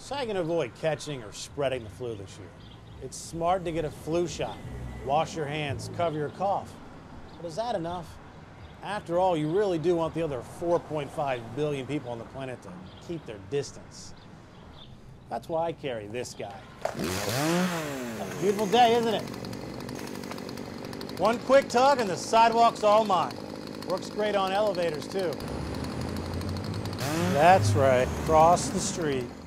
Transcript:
So how are you going to avoid catching or spreading the flu this year? It's smart to get a flu shot. Wash your hands, cover your cough. But is that enough? After all, you really do want the other 4.5 billion people on the planet to keep their distance. That's why I carry this guy. A beautiful day, isn't it? One quick tug and the sidewalk's all mine. Works great on elevators, too. That's right, across the street.